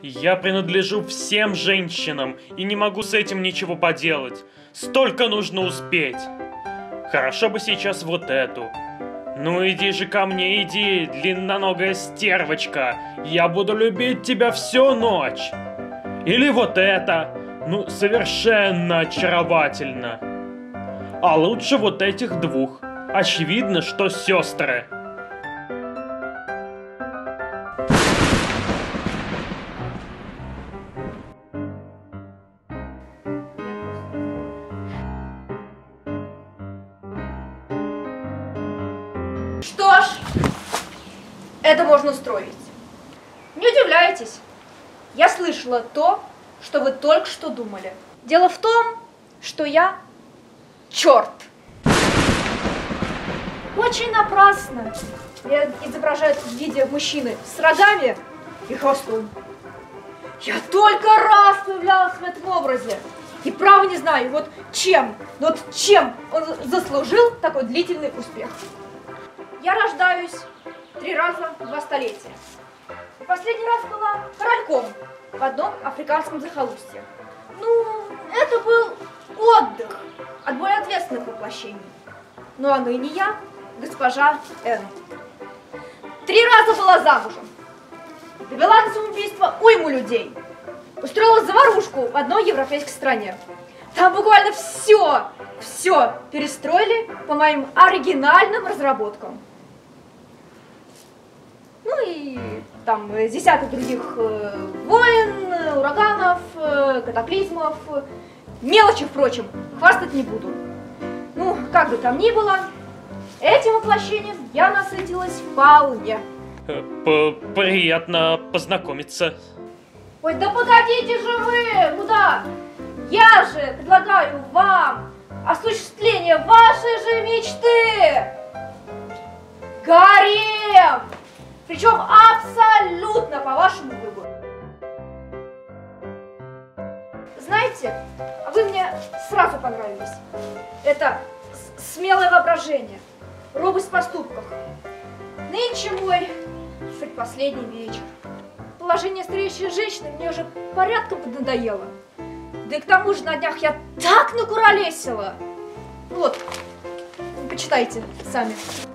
Я принадлежу всем женщинам и не могу с этим ничего поделать. Столько нужно успеть. Хорошо бы сейчас вот эту. Ну иди же ко мне, иди, длинноногая стервочка. Я буду любить тебя всю ночь. Или вот это. Ну, совершенно очаровательно. А лучше вот этих двух. Очевидно, что сестры. Что ж, это можно устроить. Не удивляйтесь. Я слышала то, что вы только что думали. Дело в том, что я черт. Очень напрасно. Меня изображают в виде мужчины с рогами и хвостом. Я только раз появлялась в этом образе. И право не знаю, вот чем он заслужил такой длительный успех. Я рождаюсь 3 раза в 2 столетия. И последний раз была корольком в одном африканском захолустье. Ну, это был отдых от более ответственных воплощений. Ну а ныне я госпожа Н. 3 раза была замужем. Довела до самоубийства уйму людей. Устроила заварушку в одной европейской стране. Там буквально все перестроили по моим оригинальным разработкам. Ну и там десяток других войн, ураганов, катаклизмов. Мелочи, впрочем, хвастать не буду. Ну, как бы там ни было, этим воплощением я насытилась вполне. Приятно познакомиться. Ой, да погодите же вы! Куда? Я же предлагаю вам осуществление вашей же мечты! Гарем! Причем абсолютно по вашему выбору. Знаете, а вы мне сразу понравились. Это смелое воображение, робость в поступках. Нынче мой предпоследний вечер. Положение стареющей женщины мне уже порядком поднадоело. Да и к тому же на днях я так накуролесила. Вот, почитайте сами.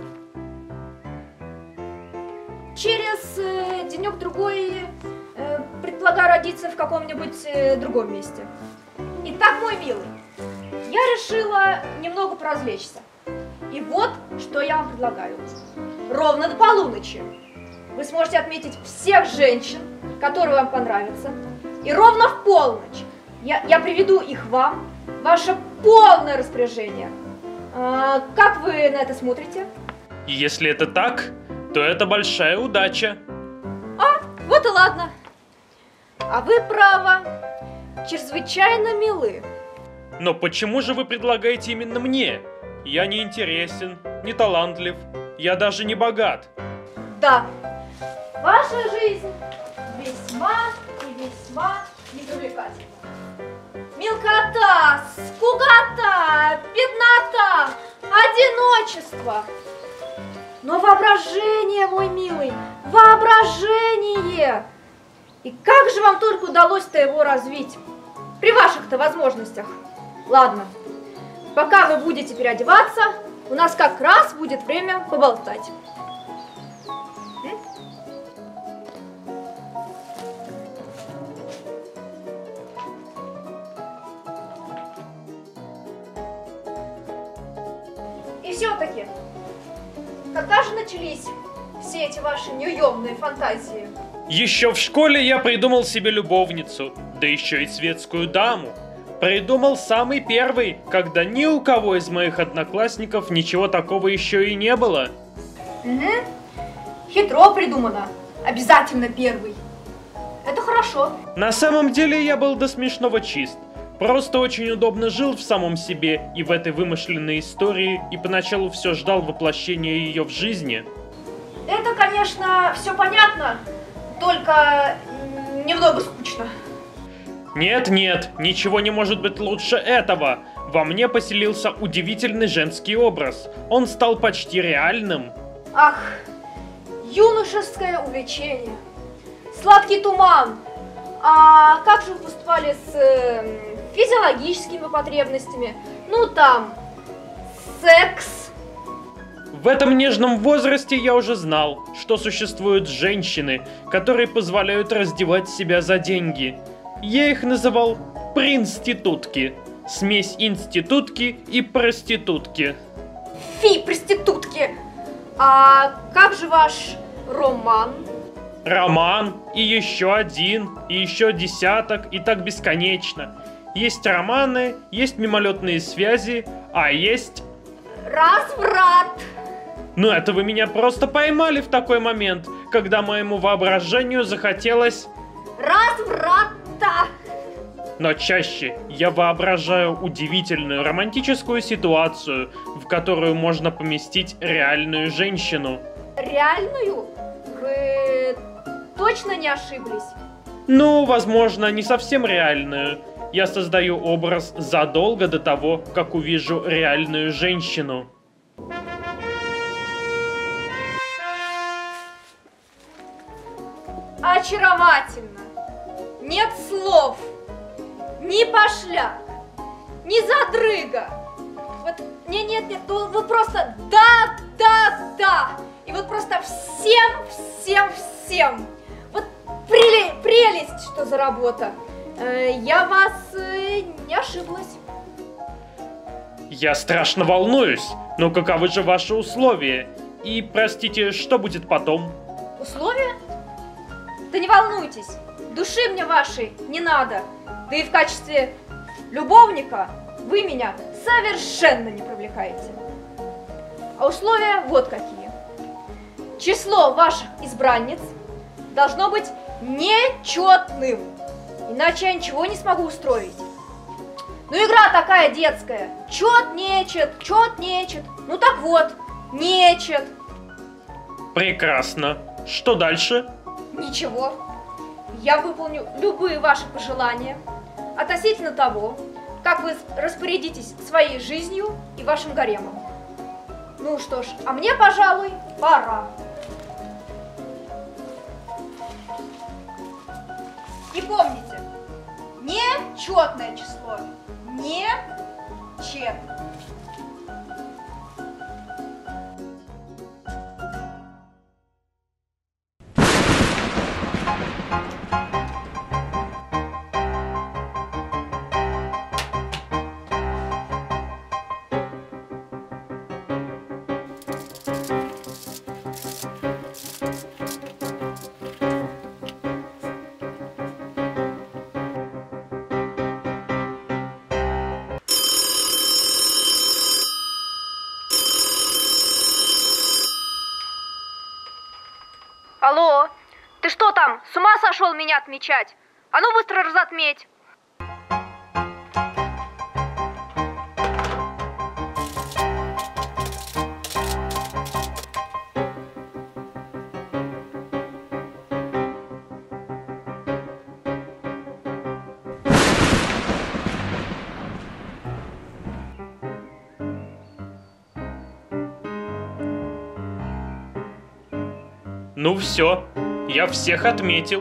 Через денек-другой предполагаю родиться в каком-нибудь другом месте. Итак, мой милый, я решила немного поразвлечься. И вот, что я вам предлагаю. Ровно до полуночи вы сможете отметить всех женщин, которые вам понравятся. И ровно в полночь я приведу их вам, в ваше полное распоряжение. Как вы на это смотрите? Если это так, то это большая удача. Вот и ладно. А вы, право, чрезвычайно милы. Но почему же вы предлагаете именно мне? Я не интересен, не талантлив, я даже не богат. Да, ваша жизнь весьма и весьма непривлекательна. Мелкота, скукота, беднота, одиночество. Но воображение, мой милый, воображение! И как же вам только удалось-то его развить? При ваших-то возможностях. Ладно, пока вы будете переодеваться, у нас как раз будет время поболтать. И все-таки, когда же начались все эти ваши неуемные фантазии? Еще в школе я придумал себе любовницу, да еще и светскую даму. Придумал самый первый, когда ни у кого из моих одноклассников ничего такого еще и не было. Угу. Хитро придумано. Обязательно первый. Это хорошо. На самом деле я был до смешного чист. Просто очень удобно жил в самом себе и в этой вымышленной истории, и поначалу все ждал воплощения ее в жизни. Это, конечно, все понятно, только немного скучно. Нет, ничего не может быть лучше этого. Во мне поселился удивительный женский образ. Он стал почти реальным. Ах, юношеское увлечение, сладкий туман, А как же вы поступали с физиологическими потребностями? Ну там, секс. В этом нежном возрасте я уже знал, что существуют женщины, которые позволяют раздевать себя за деньги. Я их называл принститутки. Смесь институтки и проститутки. Фи, проститутки. А как же ваш роман? Роман, и еще один, и еще десяток, и так бесконечно. Есть романы, есть мимолетные связи, а есть... Разврат. Ну это вы меня просто поймали в такой момент, когда моему воображению захотелось... Разврата. Но чаще я воображаю удивительную романтическую ситуацию, в которую можно поместить реальную женщину. Реальную? Вы точно не ошиблись? Ну, возможно, не совсем реальную. Я создаю образ задолго до того, как увижу реальную женщину. Очаровательно. Нет слов. Ни пошляк, ни задрыга. Вот, нет, вы просто да. И вот просто всем. Вот прелесть, что за работа. Я вас не ошиблась. Я страшно волнуюсь, но каковы же ваши условия? И, простите, что будет потом? Условия? Да не волнуйтесь, души мне вашей не надо. Да и в качестве любовника вы меня совершенно не привлекаете. А условия вот какие. Число ваших избранниц должно быть нечетным, иначе я ничего не смогу устроить. Ну игра такая детская. Чет, нечет. Ну так вот, нечет. Прекрасно. Что дальше? Ничего. Я выполню любые ваши пожелания относительно того, как вы распорядитесь своей жизнью и вашим гаремом. Ну что ж, а мне, пожалуй, пора. И помните, нечетное число. Нечет. Алло, ты что там, с ума сошел меня отмечать? А ну быстро разотметь. Ну все, я всех отметил.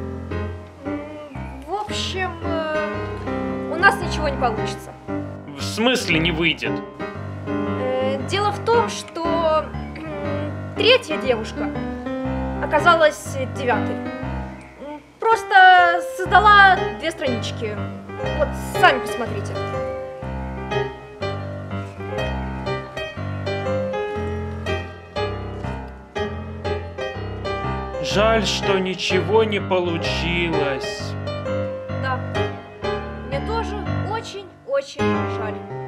В общем, у нас ничего не получится. В смысле не выйдет? Дело в том, что третья девушка оказалась девятой. Просто создала 2 странички. Вот, сами посмотрите. Жаль, что ничего не получилось. Да, мне тоже очень-очень жаль.